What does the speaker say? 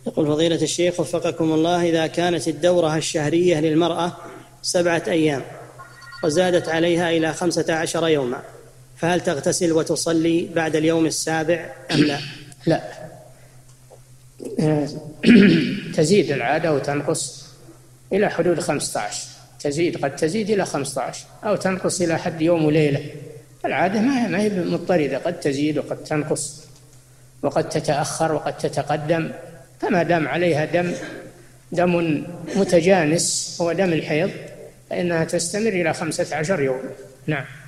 يقول فضيلة الشيخ وفقكم الله، إذا كانت الدورة الشهرية للمرأة 7 أيام وزادت عليها إلى 15 يوما، فهل تغتسل وتصلي بعد اليوم السابع أم لا؟ لا، تزيد العادة وتنقص إلى حدود 15، قد تزيد إلى 15 أو تنقص إلى حد يوم وليلة. العادة ما هي مضطردة، قد تزيد وقد تنقص وقد تتأخر وقد تتقدم، فما دام عليها دم متجانس هو دم الحيض فإنها تستمر إلى 15 يوم. نعم.